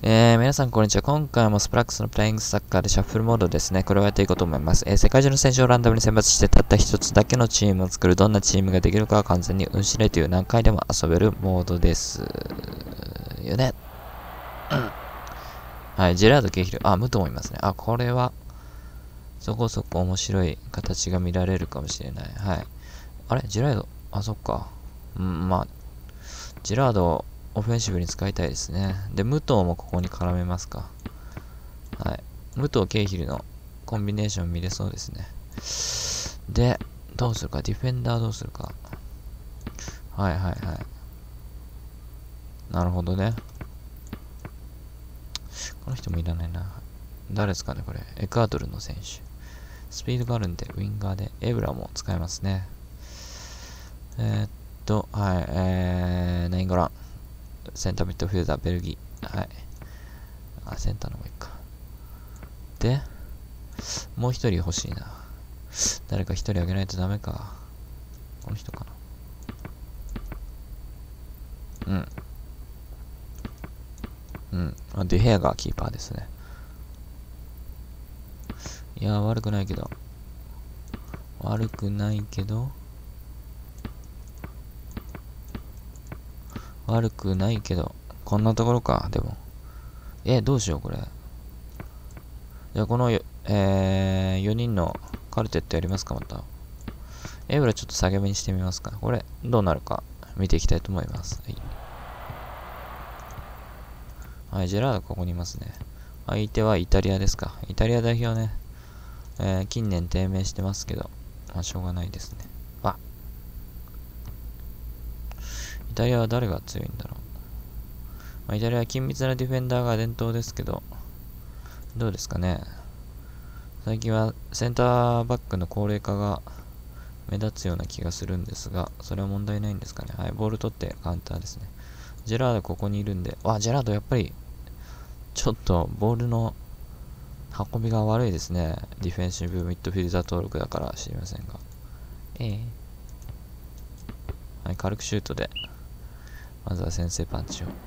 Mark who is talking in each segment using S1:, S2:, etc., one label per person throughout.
S1: 皆さんこんにちは。今回もスプラックスのプレイングサッカーでシャッフルモードですね。これをやっていこうと思います。世界中の選手をランダムに選抜してたった一つだけのチームを作る。どんなチームができるかは完全に運指令という何回でも遊べるモードです。よね。はい、ジェラード・ケイヒル。武藤もいますね。これはそこそこ面白い形が見られるかもしれない。はい。ジェラード。そっか。ジェラードをオフェンシブに使いたいですね。で、武藤もここに絡めますか。はい。武藤ケイヒルのコンビネーション見れそうですね。で、どうするか。ディフェンダーどうするか。はい。なるほどね。この人もいらないな。誰ですかね、これ。エクアドルの選手。スピードがあるんで、ウィンガーで、エブラも使えますね。ナインゴラン。センターミッドフィルダー、ベルギー。はい。センターの方がいいか。で、もう一人欲しいな。誰か一人あげないとダメか。この人かな。デヘアがキーパーですね。いやー、悪くないけど、こんなところか、でも。どうしよう、これ。じゃあ、この4人のカルテットやりますか、また。エブラちょっと下げ目にしてみますか。これ、どうなるか、見ていきたいと思います。はい、ジェラードここにいますね。相手はイタリアですか。イタリア代表ね。近年低迷してますけど、しょうがないですね。イタリアは誰が強いんだろう。イタリアは緊密なディフェンダーが伝統ですけど、どうですかね。最近はセンターバックの高齢化が目立つような気がするんですが、それは問題ないんですかね。はい、ボール取ってカウンターですね。ジェラードここにいるんで、ジェラードやっぱり、ちょっとボールの運びが悪いですね。ディフェンシブミッドフィルダー登録だから知りませんが。はい、軽くシュートで、まずは先制パンチを。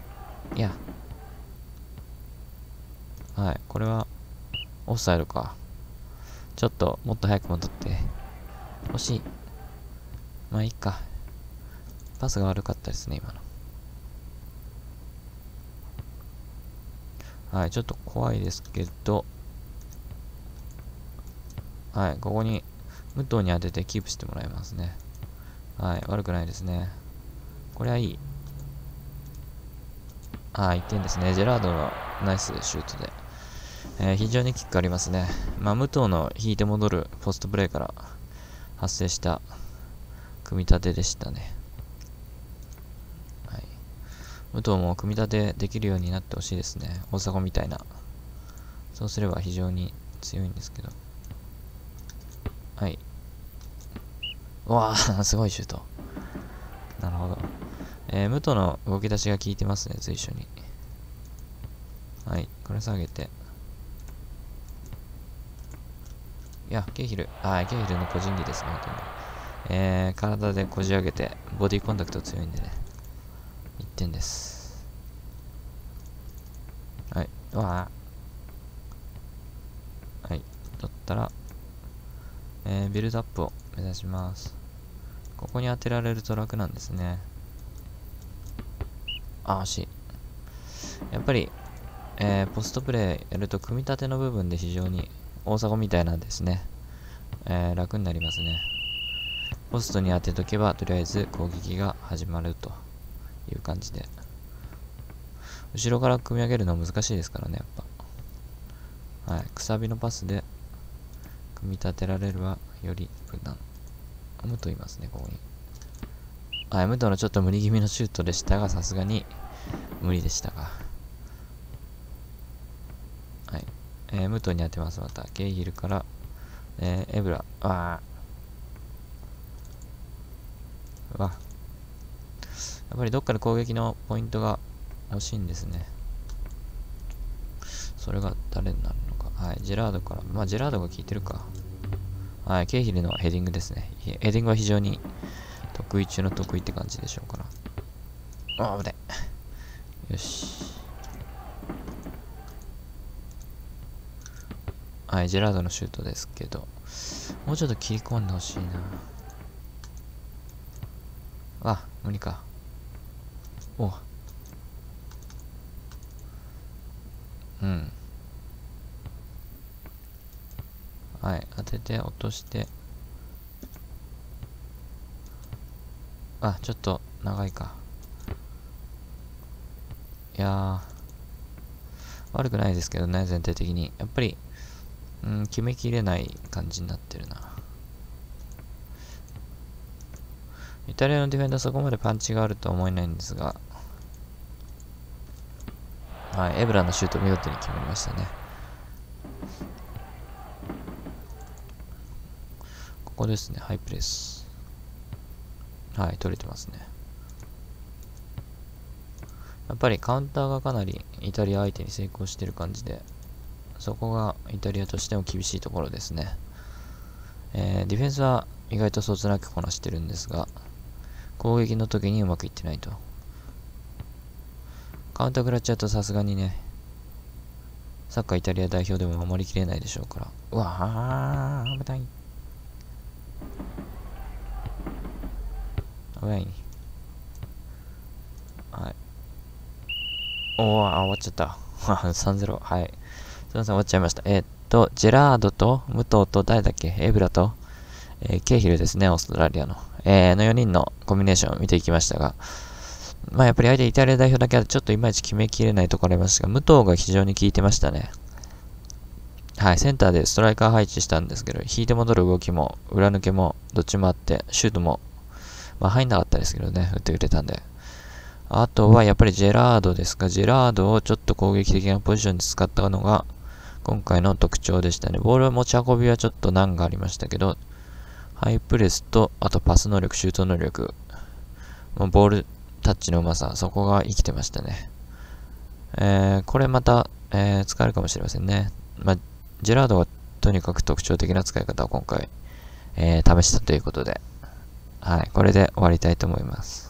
S1: はい、これは、オフサイドか。ちょっと、もっと早く戻って。惜しい。いいか。パスが悪かったですね、今の。はい、ちょっと怖いですけど、はい、ここに、武藤に当ててキープしてもらいますね。はい、悪くないですね。これはいい。1点ですね。ジェラードのナイスシュートで。非常にキックありますね。武藤の引いて戻るポストプレーから発生した組み立てでしたね。はい。武藤も組み立てできるようになってほしいですね。大迫みたいな。そうすれば非常に強いんですけど。はい。すごいシュート。なるほど。武藤の動き出しが効いてますね、随所に。はい、これ下げて。ケイヒルの個人技ですね、本当に。体でこじ上げて、ボディコンタクト強いんでね。1点です。はい、はい、取ったら、ビルドアップを目指します。ここに当てられると楽なんですね。惜しい。やっぱり、ポストプレーやると組み立ての部分で非常に大迫みたいなんですね。楽になりますね。ポストに当てとけばとりあえず攻撃が始まるという感じで。後ろから組み上げるのは難しいですからね、やっぱ。はい、くさびのパスで組み立てられるはより無難。武藤いますね、ここに。武藤のちょっと無理気味のシュートでしたが、さすがに無理でしたが。はい。武藤に当てます、また。ケイヒルから、エブラ。やっぱりどっかで攻撃のポイントが欲しいんですね。それが誰になるのか。はい、ジェラードから。ジェラードが効いてるか。はい、ケイヒルのヘディングですね。ヘディングは非常に得意中の得意って感じでしょうから。危ね。よし。 はい、ジェラードのシュートですけど、もうちょっと切り込んでほしいな。あ、無理か。おうん。はい、当てて落として。あ、ちょっと長いか。いやー、悪くないですけどね、全体的に。やっぱり、決めきれない感じになってるな。イタリアのディフェンダーそこまでパンチがあるとは思えないんですが、はい、エブラのシュート見事に決まりましたね。ここですね、ハイプレス。はい、取れてますね。やっぱりカウンターがかなりイタリア相手に成功してる感じで、そこがイタリアとしても厳しいところですね。ディフェンスは意外とそつなくこなしてるんですが、攻撃の時にうまくいってないと。カウンター食らっちゃうとさすがにね、サッカーイタリア代表でも守りきれないでしょうから。うわー、危ない。危ない。はい。おー、終わっちゃった。3-0。はい。すいません、終わっちゃいました。ジェラードと、武藤と、誰だっけ、エブラと、ケイヒルですね、オーストラリアの。の4人のコンビネーションを見ていきましたが、まあやっぱり相手イタリア代表だけはちょっといまいち決めきれないところありましたが、武藤が非常に効いてましたね。はい、センターでストライカー配置したんですけど、引いて戻る動きも、裏抜けも、どっちもあって、シュートも、まあ入んなかったですけどね、打ってくれたんで。あとはやっぱりジェラードですが、ジェラードをちょっと攻撃的なポジションに使ったのが、今回の特徴でしたね。ボール持ち運びはちょっと難がありましたけど、ハイプレスと、あとパス能力、シュート能力、ボールタッチのうまさ、そこが生きてましたね。これまた、使えるかもしれませんね。まあ、ジェラードはとにかく特徴的な使い方を今回、試したということで、はい、これで終わりたいと思います。